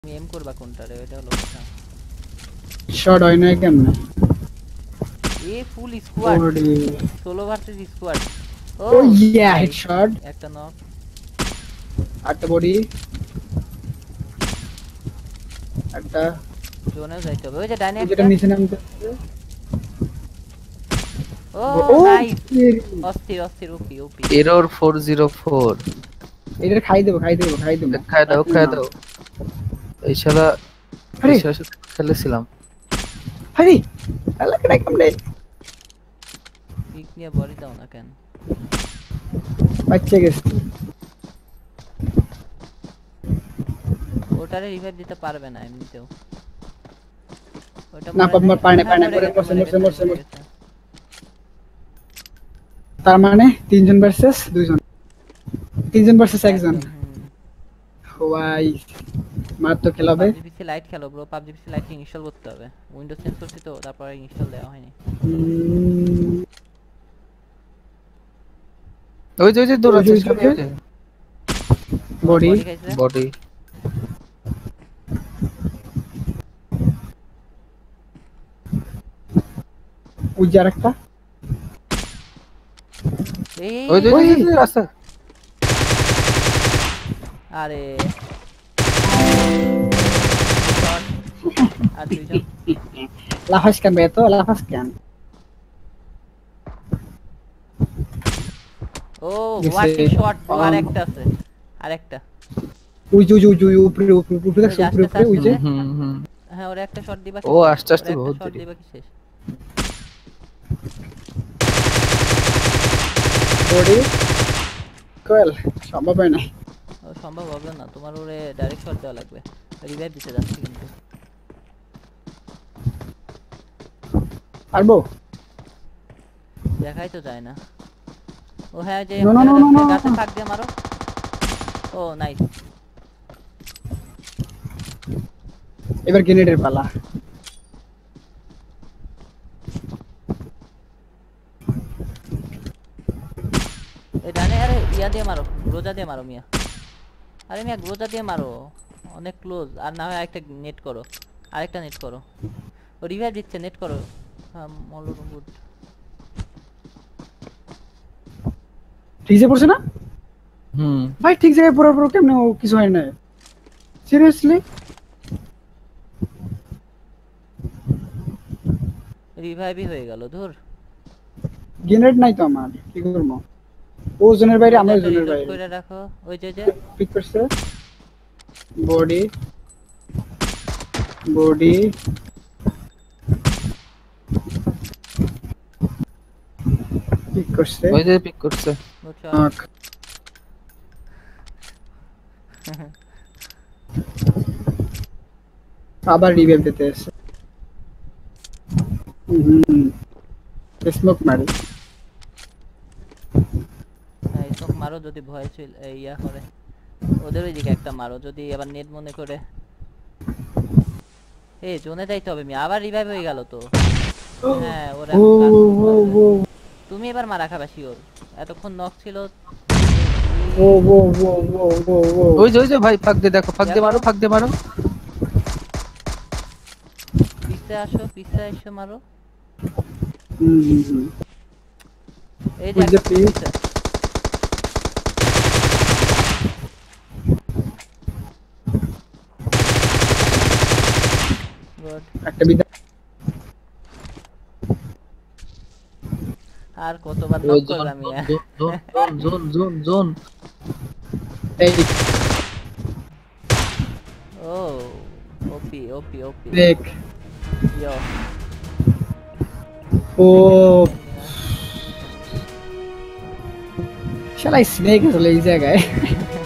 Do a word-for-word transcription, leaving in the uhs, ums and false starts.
তুমি এম করবা কোনটারে ওইটা হলো কথা শট হয় না কেমনে এ ফুল স্কোয়াড ওরে সোলো ভার্সেস স্কোয়াড ও ও ইয়া হেডশট একটা নক আটটা বডি একটা জোনেও যাইতে হবে ওই যে ডাইনে যেটা একটা নিচে নামতে ও ও নাইস অস্থির অস্থির OP OP error four zero four এটা খাই দেব খাই দেব খাই দেব খায় দাও খায় দাও এই শালা আরে এই শালার সাথে খেলেছিলাম আরে আল্লাহ কেন কেমনে পিক নিয়ে বডি দাও না কেন বাচ্চা গেছে ওটারে রিভাইভ দিতে পারবে না এমনিতেও ওটা না পারবে পারে না পারে না করে মরছে মরছে মরছে মরছে তার মানে তিনজন ভার্সেস দুইজন তিনজন ভার্সেস একজন ওয়াই মার তো খেলাবে পাবজি পিসি লাইট খেলো bro PUBG PC Lite install করতে হবে উইন্ডোজ চেঞ্জ করছি তো তারপরে ইনস্টল দেওয়া হয়নি ওই যে ওই যে দৌড়াচ্ছে সামনে ওই যে বডি বডি উজার একটা এই ওই যে ওই যে রাস্তা আরে আর দুইজন লাফাস কেন বে তো লাফাস কেন ও ওয়াটি শট আর একটা আছে আরেকটা উই উই উই উপরে উপরে উপরে দেখছ উপরে উপরে উই যে হুম হুম হ্যাঁ ওরে একটা শট দিবা ও আস্তে আস্তে বহুত শট দেরি দিবা কি শেষ বডি কোয়েল সম্ভব হয় না ও সম্ভব হবে না তোমার ওরে ডাইরেক্ট শট দেওয়া লাগবে রিভাইভ দিতে যাচ্ছে কিন্তু পারবো দেখাই তো যায় না ও হ্যাঁ যে No, no, no, no, no, গাছে no. ফাক দিয়ে মারো ও নাইস এবার গ্রেনেডের পালা এই ডানে আরে ইয়া দিয়ে মারো রোজা দিয়ে মারো মিয়া আরে মিয়া রোজা দিয়ে মারো অনেক ক্লোজ আর না হয় একটা নেট করো আরেকটা নেট করো ও রিভাইভ দিচ্ছে নেট করো হ্যাঁ মলর গুড ঠিক আছে পড়ছে না হুম ভাই ঠিক জায়গায় পড়ার পর কেমনে ও কিছু হয় না সিরিয়াসলি রিভাইভই হয়ে গেল ধুর গ্রেনেড নাই তো আমার কি করব ও জোনের বাইরে আমরা জোনের বাইরে কইরা রাখো ওই যে যে পিক করছে বডি বডি পিক করছে ওই যে পিক করছে বুঝছো নক আবার রিভাইভ দিতে এসে হুম স্মোক মারি এই সব মারো যদি ভয় ছিল এই ইয়া করে ওদের ওইদিকে একটা মারো যদি আবার নেট মনে করে এই জোনে যাইতে হবে মি আবার রিভাইভ হয়ে গেল তো হ্যাঁ ওরা ও ও ও তুমি এবার মারা খাবা শিওর এতক্ষণ নক ছিল ও ও ও ও ও ও ওই যে ওই যে ভাই ফাক দিয়ে দেখো ফাক দিয়ে মারো ফাক দিয়ে মারো পিছে আসো পিছে এসে মারো হুম হুম হুম এই ওই যে যে পিক। পিছে গুড একটা বিদা আর কতবার ওই নক জোন করলাম yeah zone zone zone zone এই ও ওপি ওপি ওপি দেখ ইয়ো ও শালা স্নেক আসলে এই জায়গায়